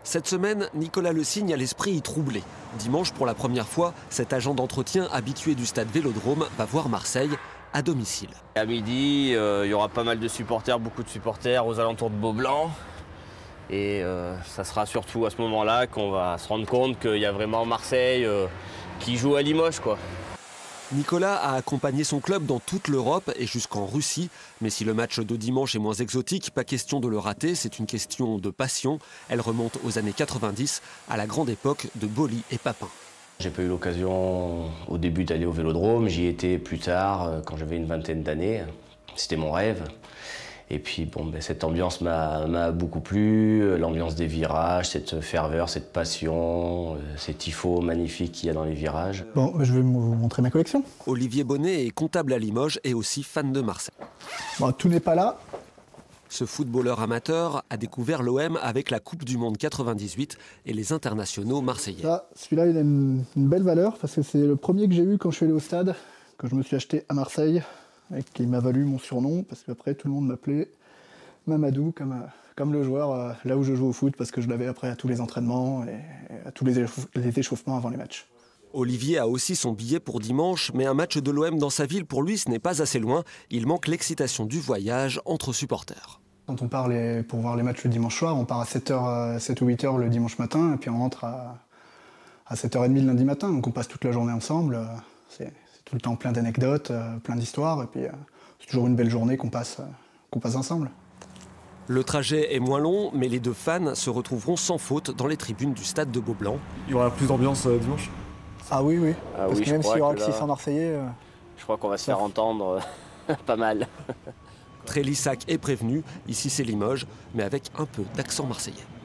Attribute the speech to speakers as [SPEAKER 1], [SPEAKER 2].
[SPEAKER 1] Cette semaine, Nicolas Le Signe a l'esprit troublé. Dimanche, pour la première fois, cet agent d'entretien habitué du stade Vélodrome va voir Marseille à domicile.
[SPEAKER 2] À midi, il y aura pas mal de supporters, beaucoup de supporters aux alentours de Beaublanc. Et ça sera surtout à ce moment-là qu'on va se rendre compte qu'il y a vraiment Marseille qui joue à Limoges, quoi.
[SPEAKER 1] Nicolas a accompagné son club dans toute l'Europe et jusqu'en Russie. Mais si le match de dimanche est moins exotique, pas question de le rater, c'est une question de passion. Elle remonte aux années 90, à la grande époque de Boly et Papin.
[SPEAKER 2] J'ai pas eu l'occasion au début d'aller au Vélodrome, j'y étais plus tard, quand j'avais une vingtaine d'années. C'était mon rêve. Et puis bon, cette ambiance m'a beaucoup plu, l'ambiance des virages, cette ferveur, cette passion, ces tifos magnifiques qu'il y a dans les virages.
[SPEAKER 3] Bon, je vais vous montrer ma collection.
[SPEAKER 1] Olivier Bonnet est comptable à Limoges et aussi fan de Marseille.
[SPEAKER 3] Bon, tout n'est pas là.
[SPEAKER 1] Ce footballeur amateur a découvert l'OM avec la Coupe du Monde 98 et les internationaux marseillais.
[SPEAKER 3] Celui-là, il a une belle valeur parce que c'est le premier que j'ai eu quand je suis allé au stade, que je me suis acheté à Marseille. Et qui m'a valu mon surnom, parce qu'après tout le monde m'appelait Mamadou, comme le joueur là où je joue au foot, parce que je l'avais après à tous les entraînements et à tous les échauffements avant les matchs.
[SPEAKER 1] Olivier a aussi son billet pour dimanche, mais un match de l'OM dans sa ville, pour lui, ce n'est pas assez loin. Il manque l'excitation du voyage entre supporters.
[SPEAKER 3] Quand on part pour voir les matchs le dimanche soir, on part à 7 ou 8h le dimanche matin, et puis on rentre à 7h30 le lundi matin, donc on passe toute la journée ensemble. C'est tout le temps plein d'anecdotes, plein d'histoires, et puis c'est toujours une belle journée qu'on passe ensemble.
[SPEAKER 1] Le trajet est moins long, mais les deux fans se retrouveront sans faute dans les tribunes du stade de Beaublanc.
[SPEAKER 4] Il y aura plus d'ambiance dimanche?
[SPEAKER 3] Ah oui, oui. Parce
[SPEAKER 2] oui,
[SPEAKER 3] que même s'il y aura que 600
[SPEAKER 2] là,
[SPEAKER 3] Marseillais...
[SPEAKER 2] je crois qu'on va se faire entendre pas mal.
[SPEAKER 1] Trélissac est prévenu, ici c'est Limoges, mais avec un peu d'accent marseillais.